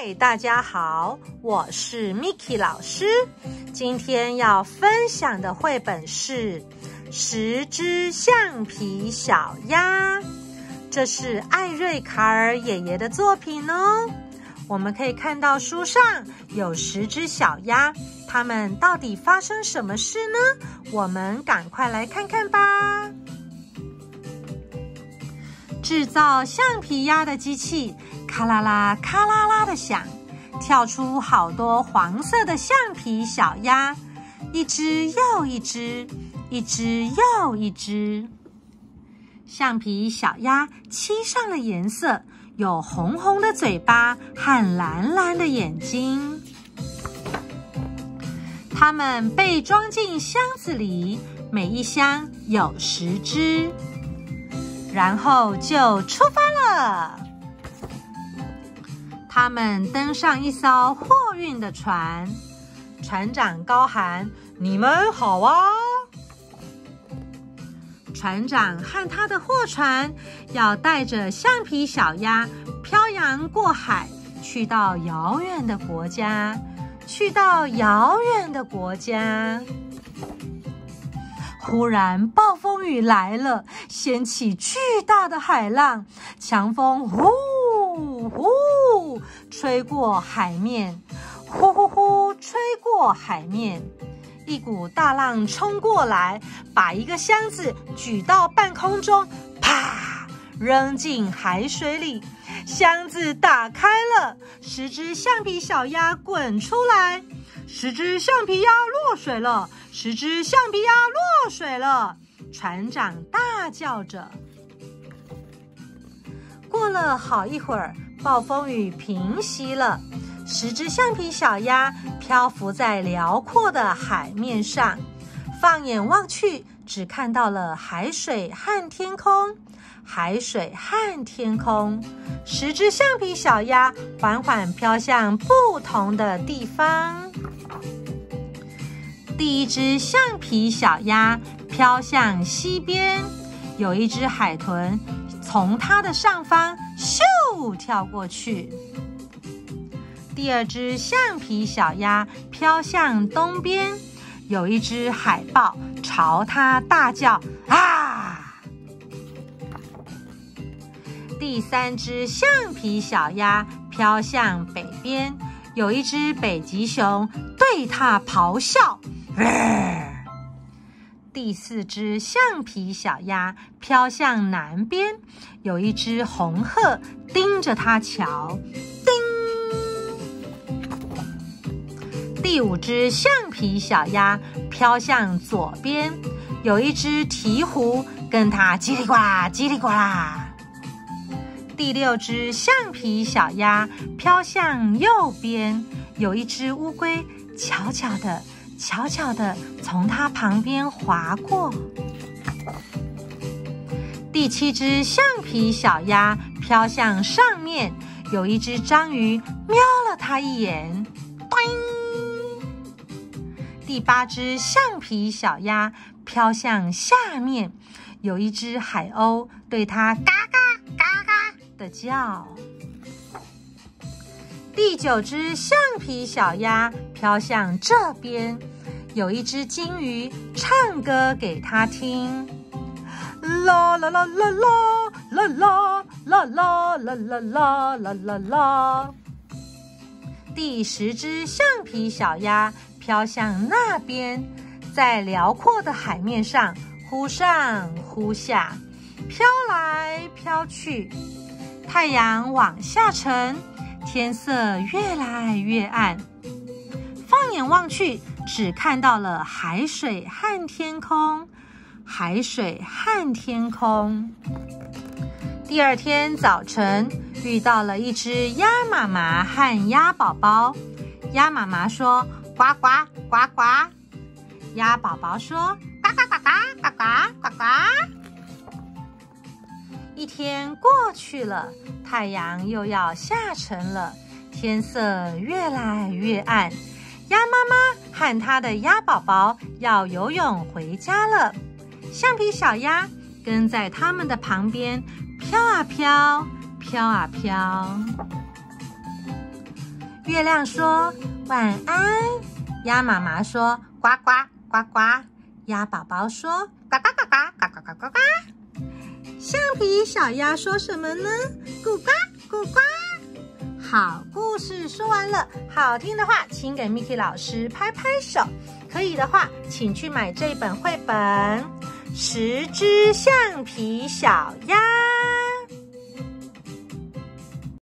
嗨，大家好，我是 Miki 老师。今天要分享的绘本是10只橡皮小鸭，这是艾瑞卡尔爷爷的作品哦。我们可以看到书上有10只小鸭，它们到底发生什么事呢？我们赶快来看看吧。制造橡皮鸭的机器咔啦啦咔啦啦的响，跳出好多黄色的橡皮小鸭，一只又一只，一只又一只。橡皮小鸭漆上了颜色，有红红的嘴巴和蓝蓝的眼睛。它们被装进箱子里，每一箱有10只。然后就出发了。他们登上一艘货运的船，船长高喊：“你们好啊！”船长和他的货船要带着橡皮小鸭漂洋过海，去到遥远的国家，去到遥远的国家。忽然暴风雨来了，掀起巨大的海浪，强风呼呼吹过海面，呼呼呼吹过海面。一股大浪冲过来，把一个箱子举到半空中，啪，扔进海水里。箱子打开了，10只橡皮小鸭滚出来。10只橡皮鸭落水了，10只橡皮鸭落水了！船长大叫着。过了好一会儿，暴风雨平息了，10只橡皮小鸭漂浮在辽阔的海面上，放眼望去，只看到了海水和天空。海水和天空，10只橡皮小鸭缓缓飘向不同的地方。第一只橡皮小鸭飘向西边，有一只海豚从它的上方咻跳过去。第二只橡皮小鸭飘向东边，有一只海豹朝它大叫啊！第三只橡皮小鸭飘向北边，有一只北极熊对它咆哮。第4只橡皮小鸭飘向南边，有一只红鹤盯着它瞧。叮！第5只橡皮小鸭飘向左边，有一只鹈鹕跟它叽里呱啦叽里呱啦。第6只橡皮小鸭飘向右边，有一只乌龟悄悄地从它旁边划过。第7只橡皮小鸭飘向上面，有一只章鱼瞄了它一眼。第8只橡皮小鸭飘向下面，有一只海鸥对它嘎嘎嘎嘎的叫。第9只橡皮小鸭飘向这边，有一只金鱼唱歌给它听。啦啦啦啦啦啦啦啦啦啦啦啦啦啦。第10只橡皮小鸭飘向那边，在辽阔的海面上忽上忽下，飘来飘去。太阳往下沉，天色越来越暗。放眼望去，只看到了海水和天空，海水和天空。第2天早晨，遇到了一只鸭妈妈和鸭宝宝。鸭妈妈说：“呱呱呱呱。”鸭宝宝说：“呱呱呱呱呱呱呱呱。”一天过去了，太阳又要下沉了，天色越来越暗。鸭妈妈和她的鸭宝宝要游泳回家了，橡皮小鸭跟在他们的旁边飘啊飘，飘啊飘。 月亮说晚安，鸭妈妈说呱呱呱呱，鸭宝宝说呱呱呱呱呱呱呱呱呱。橡皮小鸭说什么呢？咕呱咕呱。好，故事说完了，好听的话请给 Miki 老师拍拍手，可以的话请去买这本绘本《10只橡皮小鸭》。